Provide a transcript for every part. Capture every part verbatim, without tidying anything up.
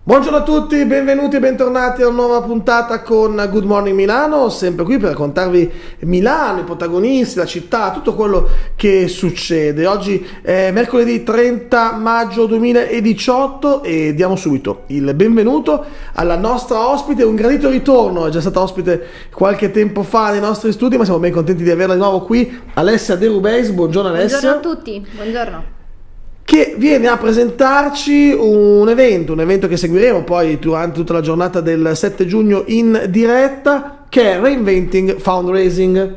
Buongiorno a tutti, benvenuti e bentornati a una nuova puntata con Good Morning Milano, sempre qui per raccontarvi Milano, i protagonisti, la città, tutto quello che succede. Oggi è mercoledì trenta maggio duemiladiciotto e diamo subito il benvenuto alla nostra ospite, un gradito ritorno, è già stata ospite qualche tempo fa nei nostri studi, ma siamo ben contenti di averla di nuovo qui, Alessia De Rubeis. Buongiorno Alessia. Buongiorno a tutti, buongiorno. Che viene a presentarci un evento, un evento che seguiremo poi durante tutta la giornata del sette giugno in diretta, che è Reinventing Fundraising.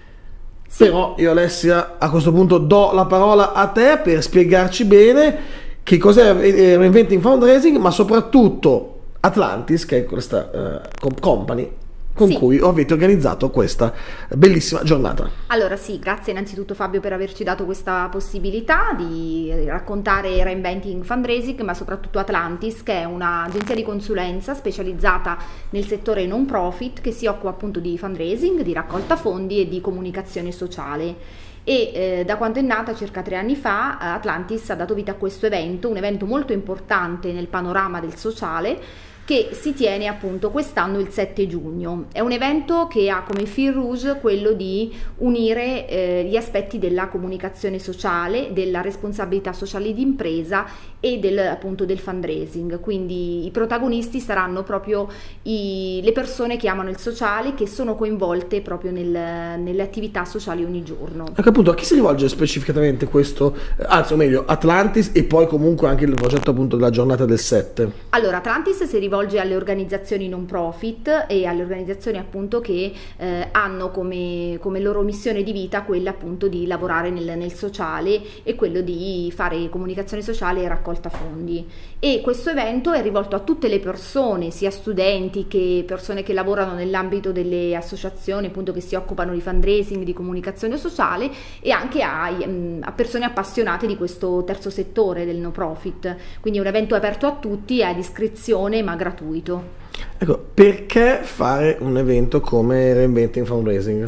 Sì. Però io Alessia a questo punto do la parola a te per spiegarci bene che cos'è Reinventing Fundraising, ma soprattutto Atlantis, che è questa uh, company con sì. cui avete organizzato questa bellissima giornata. Allora sì, grazie innanzitutto Fabio per averci dato questa possibilità di raccontare Reinventing Fundraising, ma soprattutto Atlantis, che è un'agenzia di consulenza specializzata nel settore non profit che si occupa appunto di fundraising, di raccolta fondi e di comunicazione sociale. E eh, da quando è nata, circa tre anni fa, Atlantis ha dato vita a questo evento, un evento molto importante nel panorama del sociale, che si tiene appunto quest'anno il sette giugno. È un evento che ha come fil rouge quello di unire eh, gli aspetti della comunicazione sociale, della responsabilità sociale d'impresa e del, appunto del fundraising. Quindi i protagonisti saranno proprio i, le persone che amano il sociale, che sono coinvolte proprio nel, nelle attività sociali ogni giorno. Ecco, appunto, a chi si rivolge specificatamente questo, anzi o meglio Atlantis, e poi comunque anche il progetto appunto della giornata del sette? Allora, Atlantis si rivolge rivolge alle organizzazioni non profit e alle organizzazioni appunto che eh, hanno come, come loro missione di vita quella appunto di lavorare nel, nel sociale e quello di fare comunicazione sociale e raccolta fondi. E questo evento è rivolto a tutte le persone, sia studenti che persone che lavorano nell'ambito delle associazioni appunto che si occupano di fundraising, di comunicazione sociale, e anche a, a persone appassionate di questo terzo settore del no profit. Quindi è un evento aperto a tutti, è ad iscrizione ma gratuito. Ecco, perché fare un evento come Reinventing Fundraising?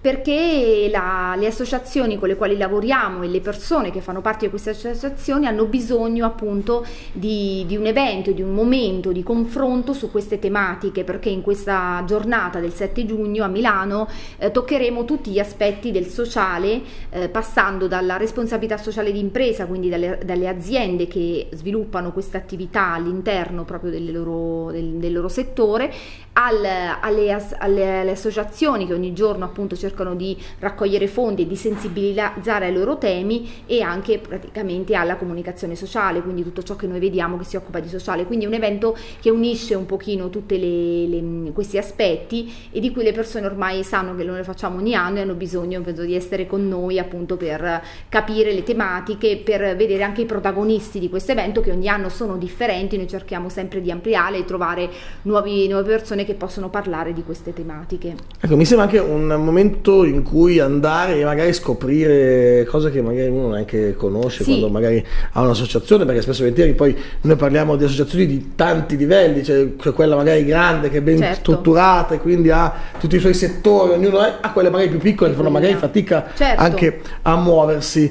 Perché la, le associazioni con le quali lavoriamo e le persone che fanno parte di queste associazioni hanno bisogno appunto di, di un evento, di un momento di confronto su queste tematiche, perché in questa giornata del sette giugno a Milano eh, toccheremo tutti gli aspetti del sociale, eh, passando dalla responsabilità sociale d'impresa, quindi dalle, dalle aziende che sviluppano questa attività all'interno proprio delle loro, del, del loro settore, al, alle, alle, alle associazioni che ogni giorno appunto cercano di raccogliere fondi e di sensibilizzare ai loro temi, e anche praticamente alla comunicazione sociale, quindi tutto ciò che noi vediamo che si occupa di sociale. Quindi è un evento che unisce un pochino tutti questi aspetti e di cui le persone ormai sanno che lo facciamo ogni anno e hanno bisogno, penso, di essere con noi appunto per capire le tematiche, per vedere anche i protagonisti di questo evento che ogni anno sono differenti. Noi cerchiamo sempre di ampliare e trovare nuovi, nuove persone che possono parlare di queste tematiche. Ecco, mi sembra anche un momento in cui andare e magari scoprire cose che magari uno neanche conosce, sì, quando magari ha un'associazione, perché spesso e volentieri poi noi parliamo di associazioni di tanti livelli, cioè quella magari grande che è ben certo. strutturata e quindi ha tutti i suoi settori, ognuno ha, ha quelle magari più piccole che fanno magari fatica certo. anche a muoversi.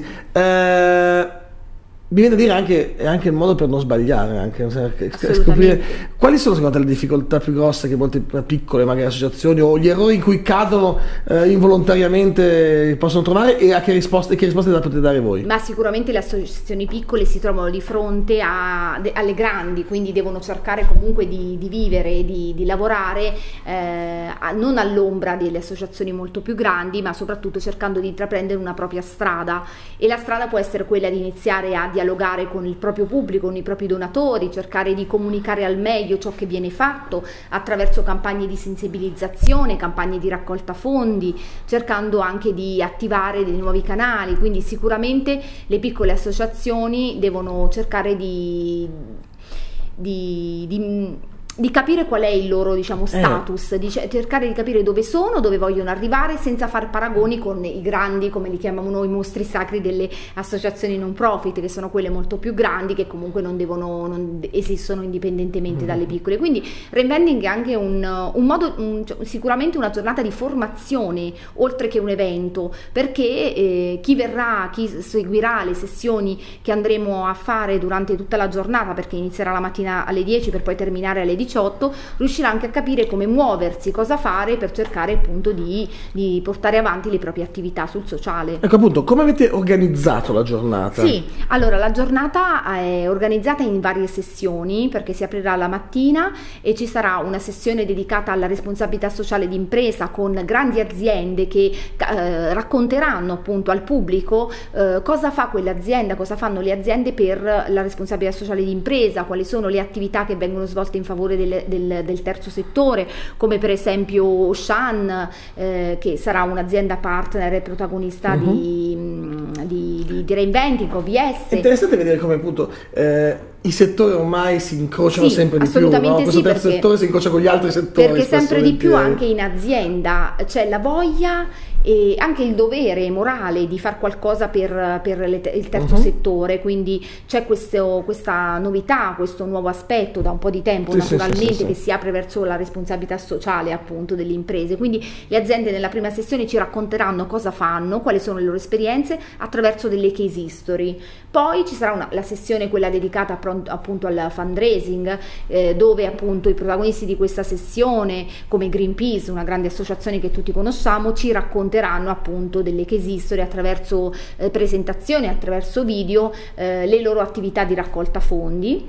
Eh, Mi viene da dire anche, è anche il modo per non sbagliare, anche scoprire quali sono secondo te le difficoltà più grosse che molte piccole magari associazioni, o gli errori in cui cadono eh, involontariamente possono trovare, e a che risposte, che risposte da potete dare voi? Ma sicuramente le associazioni piccole si trovano di fronte a, de, alle grandi, quindi devono cercare comunque di, di vivere, di, di lavorare eh, a, non all'ombra delle associazioni molto più grandi, ma soprattutto cercando di intraprendere una propria strada, e la strada può essere quella di iniziare a dialogare con il proprio pubblico, con i propri donatori, cercare di comunicare al meglio ciò che viene fatto attraverso campagne di sensibilizzazione, campagne di raccolta fondi, cercando anche di attivare dei nuovi canali. Quindi sicuramente le piccole associazioni devono cercare di, di, di di capire qual è il loro, diciamo, status, eh. di cercare di capire dove sono, dove vogliono arrivare, senza fare paragoni con i grandi, come li chiamiamo noi, mostri sacri delle associazioni non profit, che sono quelle molto più grandi, che comunque non devono, non esistono indipendentemente mm. dalle piccole. Quindi Reinvending è anche un, un modo, un, sicuramente una giornata di formazione, oltre che un evento, perché eh, chi verrà, chi seguirà le sessioni che andremo a fare durante tutta la giornata, perché inizierà la mattina alle dieci per poi terminare alle diciotto, riuscirà anche a capire come muoversi, cosa fare per cercare appunto di, di portare avanti le proprie attività sul sociale. Ecco appunto, come avete organizzato la giornata? Sì, allora la giornata è organizzata in varie sessioni, perché si aprirà la mattina e ci sarà una sessione dedicata alla responsabilità sociale d'impresa con grandi aziende che eh, racconteranno appunto al pubblico eh, cosa fa quell'azienda, cosa fanno le aziende per la responsabilità sociale d'impresa, quali sono le attività che vengono svolte in favore del, del, del terzo settore, come per esempio Auchan, eh, che sarà un'azienda partner e protagonista uh-huh. di, di, di, di Reinvending, O V S. È interessante vedere come appunto eh, i settori ormai si incrociano sì, sempre di più, no? Questo sì, terzo perché, settore si incrocia con gli altri settori. Perché sempre di più anche in azienda c'è la voglia e anche il dovere morale di far qualcosa per, per le, il terzo uh-huh. settore, quindi c'è questo, questa novità, questo nuovo aspetto da un po' di tempo sì, naturalmente sì, sì, sì. che si apre verso la responsabilità sociale appunto delle imprese, quindi le aziende nella prima sessione ci racconteranno cosa fanno, quali sono le loro esperienze attraverso delle case history. Poi ci sarà una, la sessione quella dedicata appunto al fundraising, eh, dove appunto i protagonisti di questa sessione, come Greenpeace, una grande associazione che tutti conosciamo, ci racconteranno appunto delle case history attraverso eh, presentazioni, attraverso video, eh, le loro attività di raccolta fondi.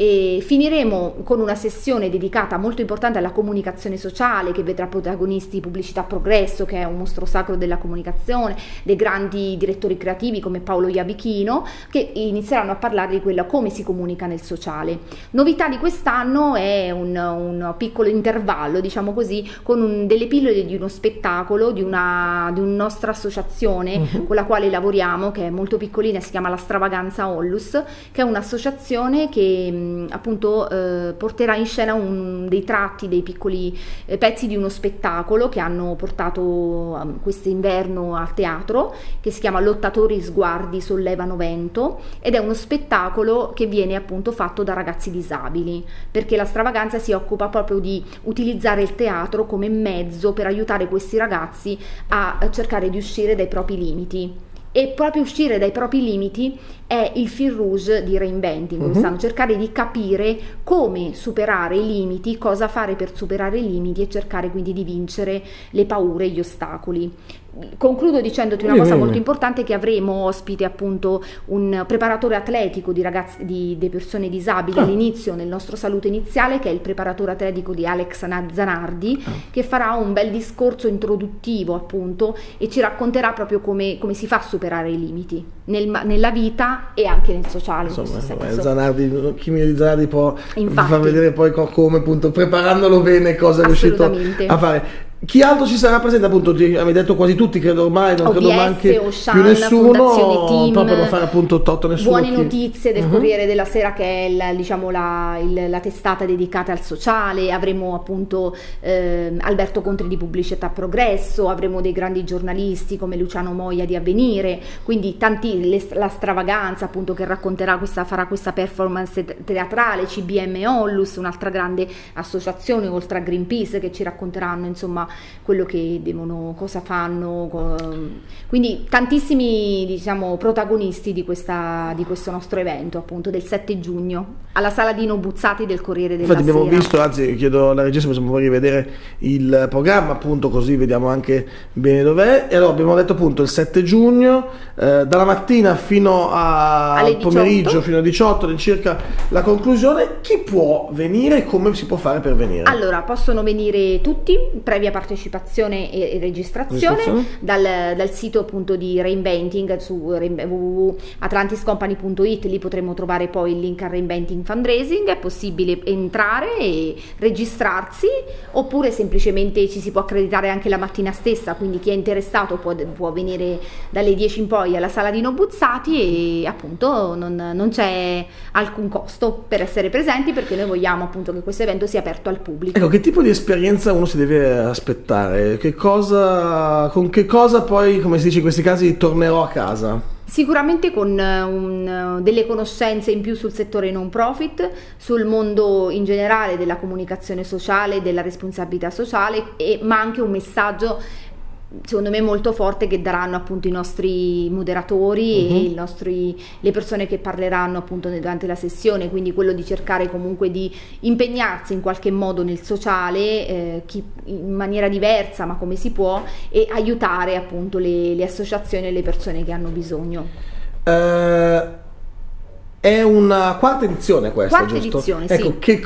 E finiremo con una sessione dedicata molto importante alla comunicazione sociale, che vedrà protagonisti Pubblicità Progresso, che è un mostro sacro della comunicazione, dei grandi direttori creativi come Paolo Iabichino, che inizieranno a parlare di quella come si comunica nel sociale. Novità di quest'anno è un, un piccolo intervallo, diciamo così, con un, delle pillole di uno spettacolo di una, di una nostra associazione uh-huh. con la quale lavoriamo, che è molto piccolina, si chiama La Stravaganza Ollus, che è un'associazione che appunto eh, porterà in scena un, dei tratti, dei piccoli eh, pezzi di uno spettacolo che hanno portato um, quest'inverno al teatro, che si chiama Lottatori Sguardi Sollevano Vento, ed è uno spettacolo che viene appunto fatto da ragazzi disabili, perché La Stravaganza si occupa proprio di utilizzare il teatro come mezzo per aiutare questi ragazzi a cercare di uscire dai propri limiti. E proprio uscire dai propri limiti è il fil rouge di Reinvending, uh-huh. stanno cercare di capire come superare i limiti, cosa fare per superare i limiti e cercare quindi di vincere le paure e gli ostacoli. Concludo dicendoti una cosa molto importante, che avremo ospite appunto un preparatore atletico di ragazzi, di, di persone disabili ah. all'inizio nel nostro saluto iniziale, che è il preparatore atletico di Alex Zanardi, ah. che farà un bel discorso introduttivo appunto e ci racconterà proprio come, come si fa a superare i limiti nel, nella vita e anche nel sociale. Insomma, insomma Zanardi, chi meglio di Zanardi può far vedere poi come appunto preparandolo bene cosa è riuscito a fare. Chi altro ci sarà presente? Appunto, avevi detto quasi tutti, credo ormai, non O V S, credo manchi Auchan, più nessuno, Team, proprio non fare appunto tot nessuno. Buone chi... notizie del uh-huh. Corriere della Sera, che è il, diciamo la, il, la testata dedicata al sociale. Avremo appunto eh, Alberto Contri di Pubblicità Progresso, avremo dei grandi giornalisti come Luciano Moia di Avvenire, quindi tanti, le, la Stravaganza appunto che racconterà questa, farà questa performance teatrale, C B M Ollus, un'altra grande associazione oltre a Greenpeace, che ci racconteranno insomma quello che devono, cosa fanno, quindi tantissimi diciamo protagonisti di, questa, di questo nostro evento appunto del sette giugno alla Sala Dino Buzzati del Corriere della Infatti Sera. Abbiamo visto, anzi chiedo alla regia se possiamo rivedere il programma appunto, così vediamo anche bene dov'è. E allora abbiamo detto appunto il sette giugno eh, dalla mattina fino al pomeriggio fino alle diciotto all'incirca la conclusione. Chi può venire e come si può fare per venire? Allora possono venire tutti previa partecipazione e, e registrazione, registrazione. Dal, dal sito appunto di Reinventing su w w w punto atlantis company punto it, lì potremo trovare poi il link al Reinventing Fundraising. È possibile entrare e registrarsi, oppure semplicemente ci si può accreditare anche la mattina stessa, quindi chi è interessato può, può venire dalle dieci in poi alla sala di Nobuzzati, e appunto non, non c'è alcun costo per essere presenti, perché noi vogliamo appunto che questo evento sia aperto al pubblico. Ecco, che tipo di esperienza uno si deve aspettare? Che cosa, con che cosa poi, come si dice in questi casi, tornerò a casa? Sicuramente con un, delle conoscenze in più sul settore non profit, sul mondo in generale della comunicazione sociale, della responsabilità sociale, e, ma anche un messaggio secondo me molto forte che daranno appunto i nostri moderatori uh-huh. e i nostri, le persone che parleranno appunto durante la sessione, quindi quello di cercare comunque di impegnarsi in qualche modo nel sociale, eh, chi, in maniera diversa ma come si può, e aiutare appunto le, le associazioni e le persone che hanno bisogno. Uh... È una quarta edizione questa, quarta giusto? Edizione, ecco, sì. Che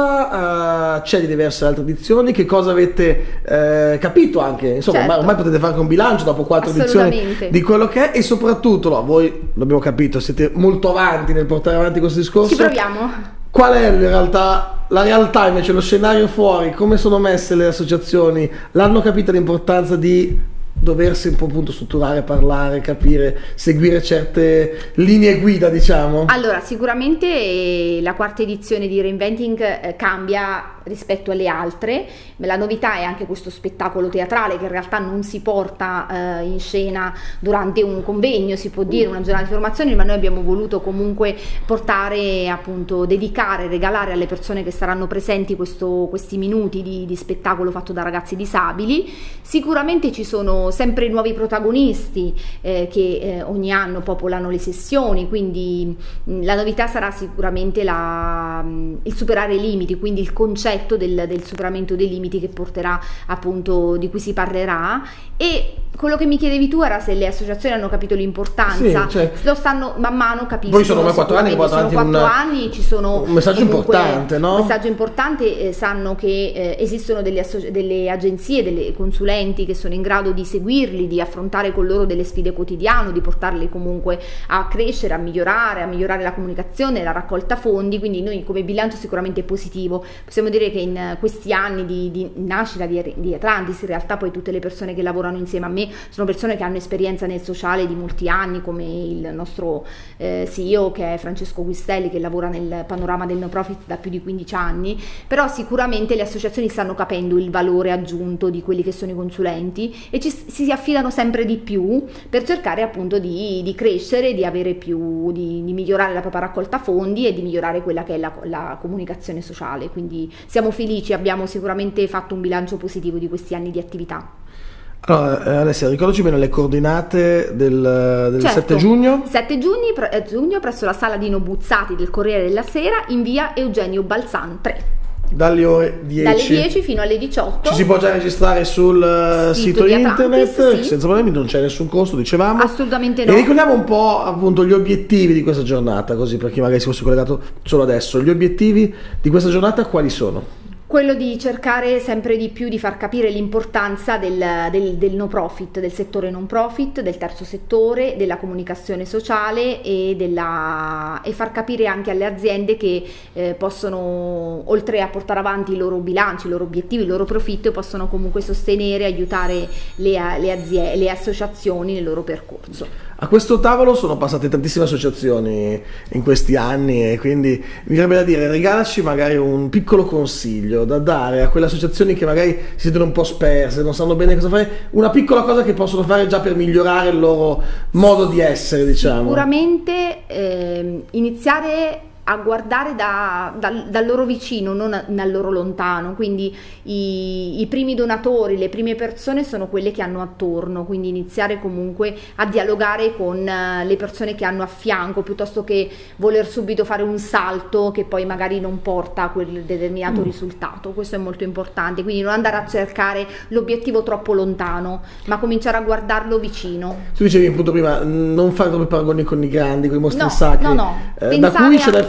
cosa uh, c'è di diverse altre edizioni? Che cosa avete uh, capito anche? Insomma, certo. ormai, ormai potete fare anche un bilancio dopo quattro edizioni di quello che è, e soprattutto, no, voi l'abbiamo capito, siete molto avanti nel portare avanti questo discorso. Ci proviamo. Qual è in realtà, la realtà invece, lo scenario fuori? Come sono messe le associazioni? L'hanno capita l'importanza di doversi un po' appunto strutturare, parlare, capire, seguire certe linee guida, diciamo? Allora, sicuramente la quarta edizione di Reinventing eh, cambia rispetto alle altre. La novità è anche questo spettacolo teatrale, che in realtà non si porta eh, in scena durante un convegno, si può dire una giornata di formazione, ma noi abbiamo voluto comunque portare, appunto, dedicare, regalare alle persone che saranno presenti questo, questi minuti di, di spettacolo fatto da ragazzi disabili. Sicuramente ci sono sempre nuovi protagonisti eh, che eh, ogni anno popolano le sessioni, quindi mh, la novità sarà sicuramente la, mh, il superare i limiti, quindi il concetto del, del superamento dei limiti che porterà appunto, di cui si parlerà. E quello che mi chiedevi tu era se le associazioni hanno capito l'importanza. Sì, cioè, lo stanno man mano capendo. Poi sono ormai quattro anni, sono quattro anni, ci sono un messaggio importante, no? Un messaggio importante, eh, sanno che eh, esistono delle, delle agenzie, delle consulenti che sono in grado di seguirli, di affrontare con loro delle sfide quotidiane, di portarli comunque a crescere, a migliorare, a migliorare la comunicazione, la raccolta fondi. Quindi noi come bilancio sicuramente è positivo. Possiamo dire che in questi anni di, di nascita di, di Atlantis, in realtà poi tutte le persone che lavorano insieme a me sono persone che hanno esperienza nel sociale di molti anni, come il nostro eh, C E O, che è Francesco Guistelli, che lavora nel panorama del no profit da più di quindici anni. Però sicuramente le associazioni stanno capendo il valore aggiunto di quelli che sono i consulenti, e ci, si affidano sempre di più per cercare appunto di, di crescere, di avere più, di, di migliorare la propria raccolta fondi e di migliorare quella che è la, la comunicazione sociale. Quindi siamo felici, abbiamo sicuramente fatto un bilancio positivo di questi anni di attività. Allora, Alessia, ricordaci bene le coordinate del, del certo. sette giugno. sette giugno presso la sala di Nobuzzati del Corriere della Sera, in via Eugenio Balzan tre. Dalle ore dieci. Dalle dieci fino alle diciotto. Ci si può già registrare sul sito, sito internet, Atlantis, sì. senza problemi, non c'è nessun costo, dicevamo. Assolutamente no. E ricordiamo un po' appunto gli obiettivi di questa giornata, così per chi magari si fosse collegato solo adesso. Gli obiettivi di questa giornata quali sono? Quello di cercare sempre di più di far capire l'importanza del, del, del no profit, del settore non profit, del terzo settore, della comunicazione sociale, e, della, e far capire anche alle aziende che eh, possono, oltre a portare avanti i loro bilanci, i loro obiettivi, il loro profitto, possono comunque sostenere, aiutare le, le, aziende, le associazioni nel loro percorso. A questo tavolo sono passate tantissime associazioni in questi anni, e quindi mi verrebbe da dire, regalaci magari un piccolo consiglio da dare a quelle associazioni che magari si sentono un po' sperse, non sanno bene cosa fare, una piccola cosa che possono fare già per migliorare il loro modo di essere, diciamo. Sicuramente eh, iniziare a guardare da, da, dal loro vicino, non a, dal loro lontano. Quindi i, i primi donatori, le prime persone sono quelle che hanno attorno, quindi iniziare comunque a dialogare con uh, le persone che hanno a fianco, piuttosto che voler subito fare un salto che poi magari non porta a quel determinato mm. risultato. Questo è molto importante, quindi non andare a cercare l'obiettivo troppo lontano, ma cominciare a guardarlo vicino. Tu dicevi appunto prima, non fare troppi paragoni con i grandi, con i mostri no, sacri, no, no. Eh, da cui c'è da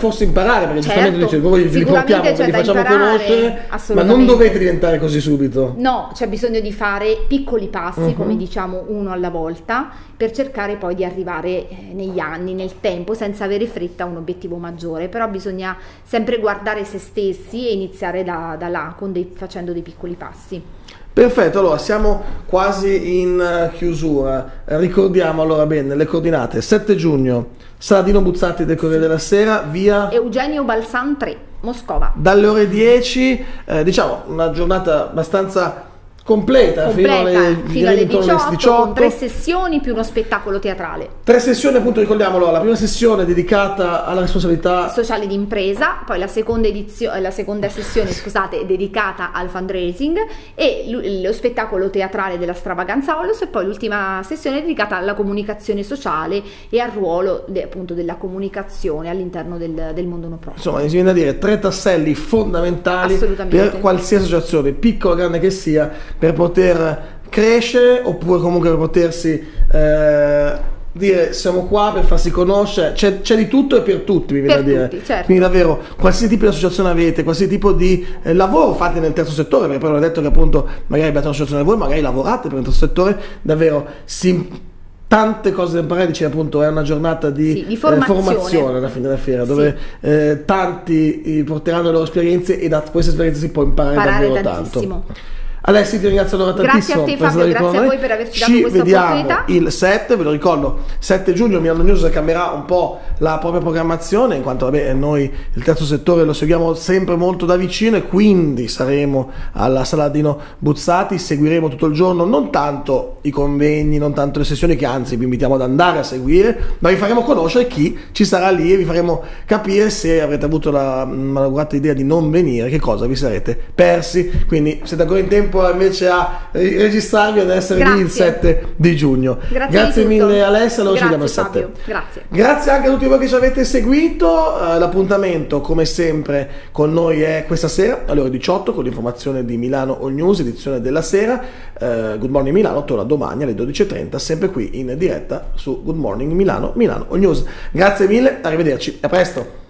forse imparare, perché certo, giustamente dice, voi li portiamo, ve li facciamo conoscere, ma non dovete diventare così subito. No, c'è bisogno di fare piccoli passi, uh-huh. come diciamo, uno alla volta, per cercare poi di arrivare eh, negli anni, nel tempo, senza avere fretta a un obiettivo maggiore. Però bisogna sempre guardare se stessi e iniziare da, da là, con dei, facendo dei piccoli passi. Perfetto, allora siamo quasi in chiusura. Ricordiamo allora bene le coordinate: sette giugno, Saladino Buzzati del Corriere della Sera, via Eugenio Balsan tre, Moscova. Dalle ore dieci, eh, diciamo una giornata abbastanza completa, completa fino alle, fino alle diciotto, diciotto, con tre sessioni più uno spettacolo teatrale. Tre sessioni, appunto, ricordiamolo: la prima sessione dedicata alla responsabilità sociale d'impresa, poi la seconda edizione, la seconda sessione, scusate, dedicata al fundraising, e lo spettacolo teatrale della Stravaganza Olos, e poi l'ultima sessione dedicata alla comunicazione sociale e al ruolo de, appunto della comunicazione all'interno del, del mondo no profit. Insomma, mi viene da dire tre tasselli fondamentali per qualsiasi associazione, piccola o grande che sia, per poter crescere, oppure comunque per potersi eh, dire siamo qua per farsi conoscere. C'è, c'è di tutto e per tutti, mi viene per da dire. Tutti, certo. Quindi davvero, qualsiasi tipo di associazione avete, qualsiasi tipo di eh, lavoro fate nel terzo settore, perché poi ho detto che appunto magari abbiate un'associazione voi, magari lavorate per il terzo settore, davvero si tante cose da imparare. Dice appunto è una giornata di, sì, di formazione. Eh, formazione alla fine della fiera, dove sì. eh, tanti porteranno le loro esperienze, e da queste esperienze si può imparare, imparare davvero tantissimo. tanto. Alessi, ti ringrazio allora tantissimo. Grazie a te Fabio, grazie a voi per averci dato questa opportunità. Ci vediamo il sette, ve lo ricordo, sette giugno Milano News cambierà un po' la propria programmazione, in quanto vabbè, noi il terzo settore lo seguiamo sempre molto da vicino, e quindi saremo alla Saladino Buzzati, seguiremo tutto il giorno, non tanto i convegni, non tanto le sessioni, che anzi vi invitiamo ad andare a seguire, ma vi faremo conoscere chi ci sarà lì, e vi faremo capire se avrete avuto la malaugurata idea di non venire, che cosa vi sarete persi. Quindi siete ancora in tempo invece a registrarvi ad essere Grazie. lì il sette di giugno. Grazie, Grazie mille Alessia, allora Grazie, ci vediamo il sette. Fabio. Grazie. Grazie anche a tutti voi che ci avete seguito. Uh, l'appuntamento come sempre con noi è questa sera alle ore diciotto con l'informazione di Milano All News, edizione della sera. uh, Good Morning Milano torna domani alle dodici e trenta, sempre qui in diretta su Good Morning Milano, Milano All News. Grazie mille, arrivederci, a presto.